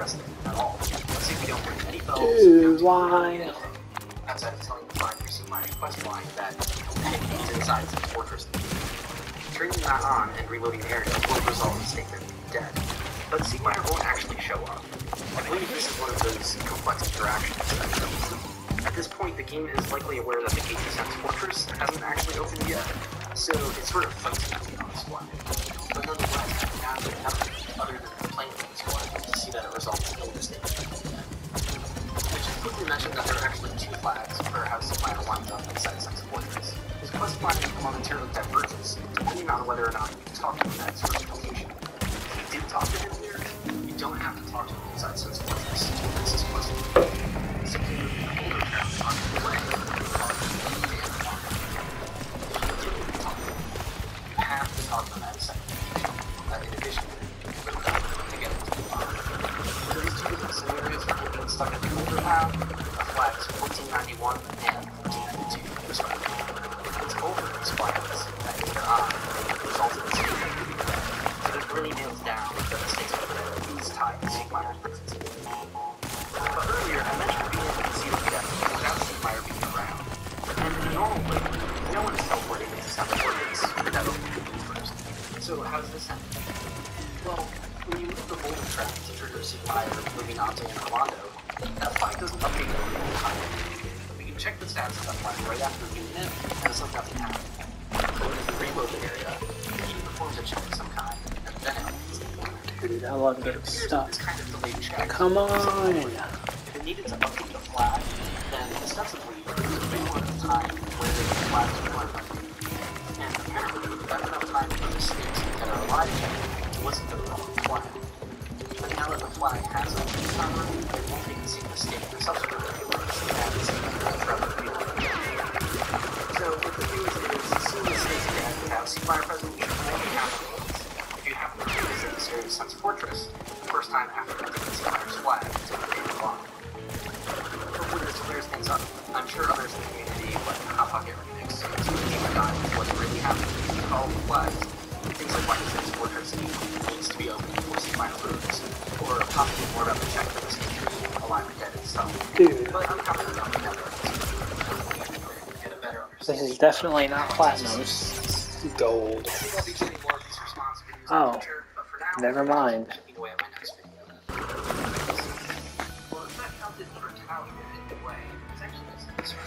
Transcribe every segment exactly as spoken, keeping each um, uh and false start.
interesting at all. Let's see if we don't bring any bells. Dude, why? Outside of telling the five through Sigmire's quest line that he's inside some fortress. Turning that on and reloading the area will result in statement being dead. But Sigmire won't actually show up. I believe this is one of those complex interactions that at this point the game is likely aware that the Gate of Sense Fortress hasn't actually opened yet, so it sort of fights nothing on this one. But nonetheless, now there's nothing other than playing this one to see that it results in the statement being dead. I should quickly mention that there are actually two flags for how Sigmire winds up inside Sense Fortress. His quest line momentarily diverges, depending on whether or not you can talk to him at his first location. If you do talk to him here, you don't have to talk to him inside Sense Fortress to commence his quest line. Simply move the older trap on the way, you have to talk to him at his second location, uh, in addition to get into the line. Those two different scenarios for being stuck at the older path, the flags fourteen ninety-one and fourteen ninety-two, respectively. It's over these flags that in their eye results in security moving away. So it really nails down that the stakes over there is tied to Sigmire's presence. But earlier, I mentioned being able to see the death without Sigmire being around. And in a normal way, no one is teleporting into Sense Fortress without opening the first. So how does this happen? Well, when you move the boulder trap to trigger Sigmire moving onto an Armando, that flag doesn't update over the time. We can check the status of that flag right after being in, as if nothing happened. So when you reload the area, he performs a check of some kind, and then it updates the flag. Dude, I love getting stuck. It's kind of delayed check. Come on! If it needed to update the flag, then ostensibly there was a big one at the time where the flags weren't updated. And apparently, that's enough time for the stakes that are alive check to listen to the wrong flag. But now that the flag has a timer, it won't take the same mistake for subsequent reloads and the same rather reload. So what the view is, is as soon as stays dead without Sigmire present, you should only have to reload. If you happen to revisit the series Sense Fortress, the first time after updating Sigmire's flag to the game clock. Hopefully this clears things up. I'm sure others in the community, like Hot Pocket Remix, continue to deep dive into what's really happening with all the flags. Things like why the Sense Fortress needs to be open before Sigmire moves, or possibly more about the check for this feature alignment dead itself. Dude. But I'm confident I'll get a better understanding. This is definitely not platinum. It's gold. Oh, never mind. Well, if that counted for Italian in a way, it's actually a sort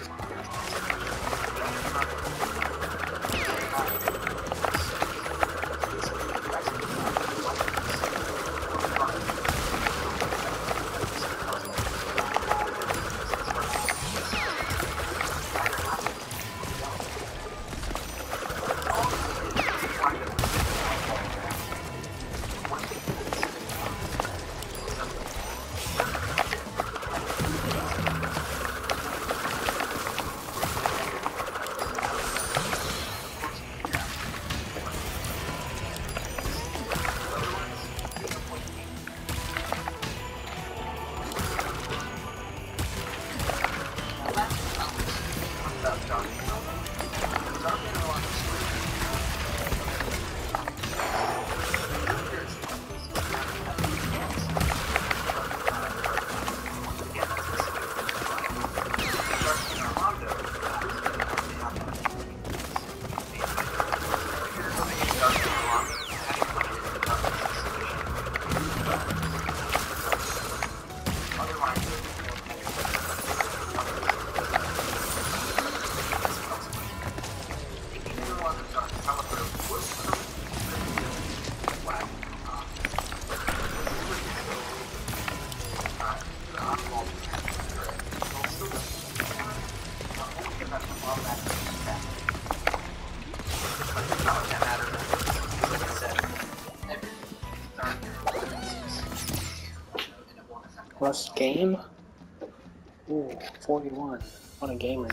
Plus game? Ooh, forty-one. What a gamer.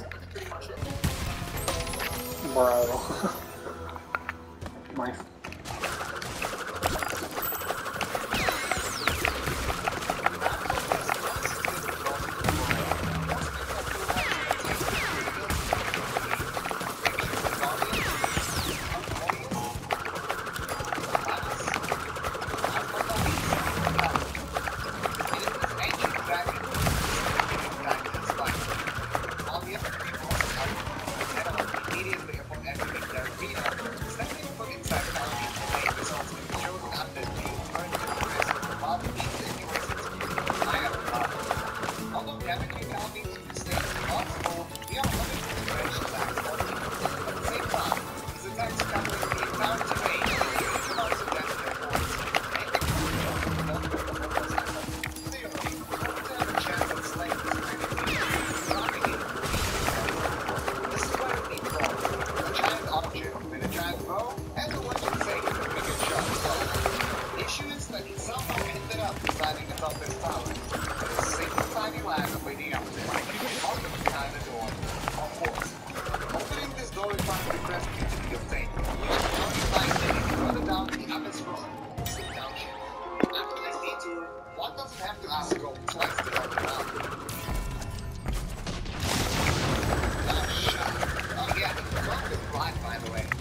Bro. My up deciding to top this tower. There's a single tiny ladder leading up to it. Out behind the door. Of course. Opening this door requires the press key to be obtained. You should only find it further down the Abbot's Road. Sit down ship. After this detour, one doesn't have to ask Gold twice to help him out. Oh, shut. Oh yeah, Gold is blind, by the way.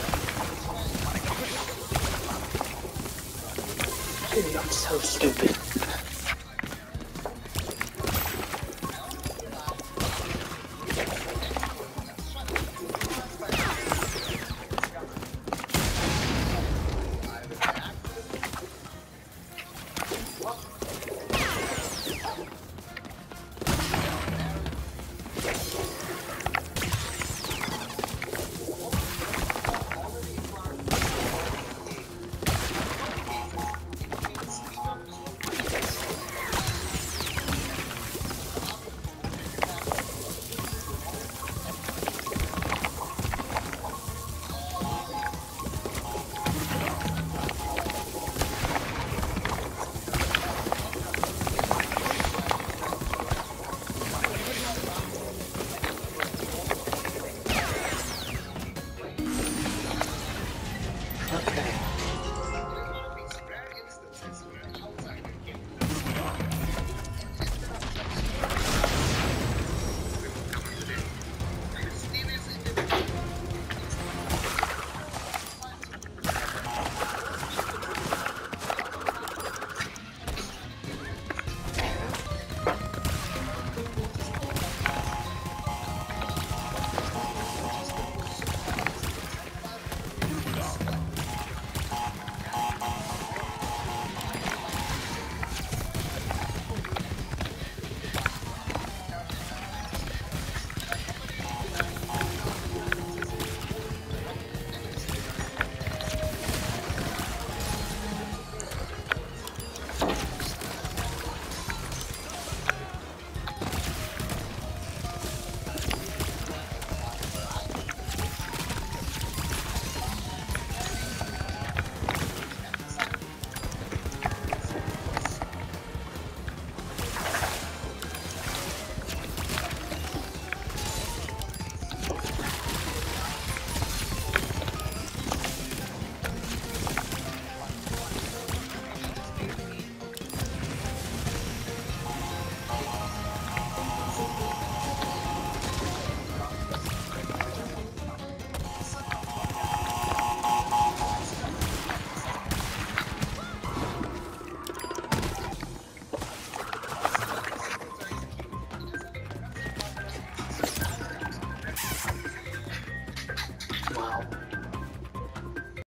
I'm so stupid.